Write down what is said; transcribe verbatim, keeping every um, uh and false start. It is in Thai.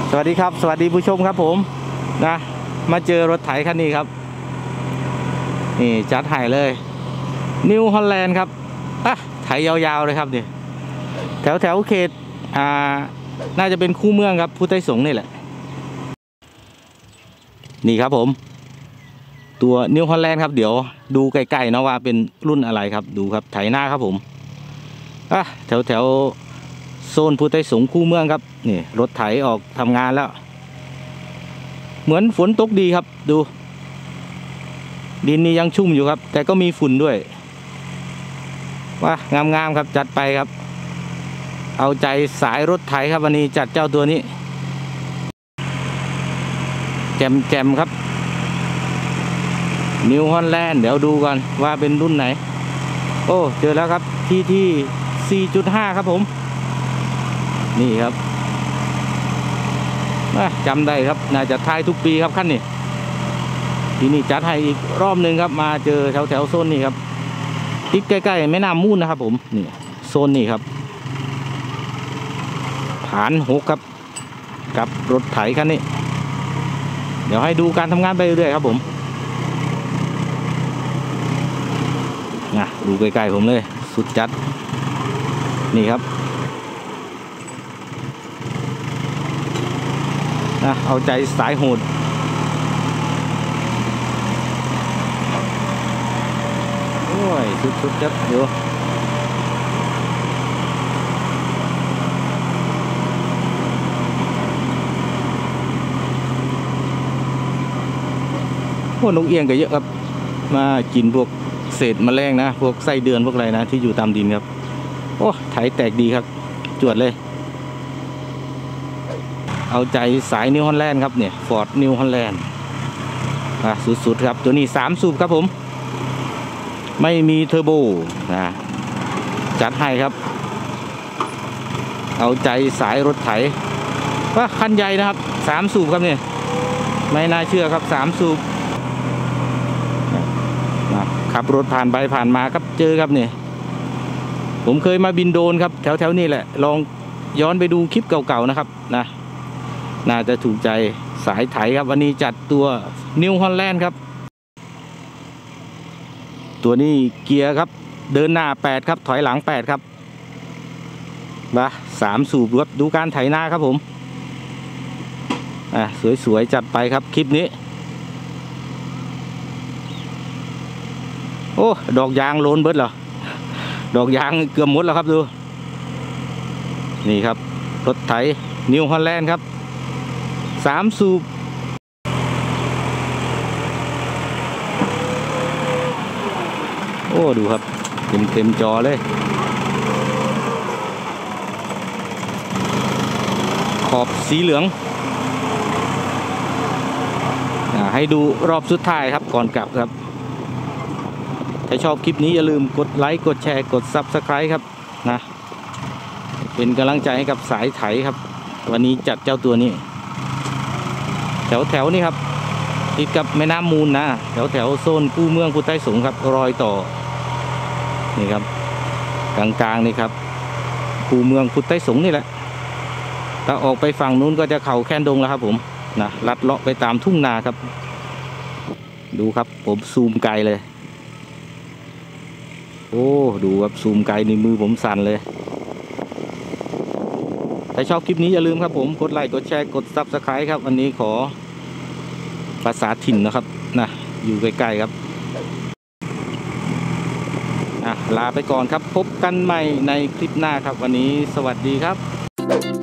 สวัสดีครับสวัสดีผู้ชมครับผมนะมาเจอรถไถคันนี้ครับนี่จัดไถเลยนิวฮอลแลนด์ครับอ่ะไถยาวๆเลยครับนี่แถวแถวเขตอ่าน่าจะเป็นคู่เมืองครับพุทธไทยสงฆ์นี่แหละนี่ครับผมตัวนิวฮอลแลนด์ครับเดี๋ยวดูใกล้ๆนะว่าเป็นรุ่นอะไรครับดูครับไถหน้าครับผมอ่ะแถวแถวโซนพุทธไทยสงฆ์คู่เมืองครับนี่รถไถออกทำงานแล้วเหมือนฝนตกดีครับดูดินนี่ยังชุ่มอยู่ครับแต่ก็มีฝุ่นด้วยว่างามๆครับจัดไปครับเอาใจสายรถไถครับวันนี้จัดเจ้าตัวนี้แจมๆครับนิวฮอลแลนด์เดี๋ยวดูก่อนว่าเป็นรุ่นไหนโอ้เจอแล้วครับที่ที่ สี่จุดห้า ครับผมนี่ครับจำได้ครับน่าจะทายทุกปีครับขั้นนี้ทีนี้จัดให้อีกรอบหนึ่งครับมาเจอแถวแถวโซนนี้ครับติดใกล้ๆแม่น้ำมูลนะครับผมนี่โซนนี้ครับฐานหกครับกับรถไถคันนี้เดี๋ยวให้ดูการทำงานไปเรื่อยครับผมนะดูใกล้ๆผมเลยสุดจัดนี่ครับนะเอาใจสายโหดโอ้ยสุดๆจัดเดี๋ยวพวกนกเอี้ยงก็เยอะครับมากินพวกเศษแมลงนะพวกไส้เดือนพวกอะไรนะที่อยู่ตามดินครับโอ้ไถแตกดีครับจวดเลยเอาใจสายนิวฮอลแลนด์ครับเนี่ยฟอร์ดนิวฮอลแลนด์อ่ะสุดๆครับตัวนี้สามสูบครับผมไม่มีเทอร์โบนะจัดให้ครับเอาใจสายรถไถว่าคันใหญ่นะครับสามสูบครับเนี่ยไม่น่าเชื่อครับสามสูบขับรถผ่านไปผ่านมาครับเจอครับเนี่ยผมเคยมาบินโดรนครับแถวแถวนี้แหละลองย้อนไปดูคลิปเก่าๆนะครับนะน่าจะถูกใจสายไถครับวันนี้จัดตัวนิวฮอลแลนด์ครับตัวนี้เกียร์ครับเดินหน้าแปดครับถอยหลังแปดครับมาสามสูบรถดูการไถหน้าครับผมอ่ะสวยๆจัดไปครับคลิปนี้โอ้ดอกยางโลนเบิดเหรอดอกยางเกือบหมดแล้วครับดูนี่ครับรถไถนิวฮอลแลนด์ครับสามสูบโอ้ดูครับเต็มเต็มจอเลยขอบสีเหลืองให้ดูรอบสุดท้ายครับก่อนกลับครับถ้าชอบคลิปนี้อย่าลืมกดไลค์กดแชร์กด ซับสไครบ์ ครับนะเป็นกำลังใจให้กับสายไถครับวันนี้จัดเจ้าตัวนี้แถวแถวนี่ครับติดกับแม่น้ำมูลนะแถวแถวโซนคู่เมืองพุทธไทยสงฆ์ครับรอยต่อนี่ครับกลางๆนี่ครับคู่เมืองพุทธไทยสงฆ์นี่แหละถ้าออกไปฝั่งนู้นก็จะเข่าแค่นดงแล้วครับผมนะลัดเลาะไปตามทุ่งนาครับดูครับผมซูมไกลเลยโอ้ดูครับซูมไกลในมือผมสั่นเลยถ้าชอบคลิปนี้อย่าลืมครับผมกดไลค์กดแชร์กด ซับสไครบ์ ครับวันนี้ขอภาษาถิ่นนะครับนะอยู่ใกล้ๆครับอ่ะลาไปก่อนครับพบกันใหม่ในคลิปหน้าครับวันนี้สวัสดีครับ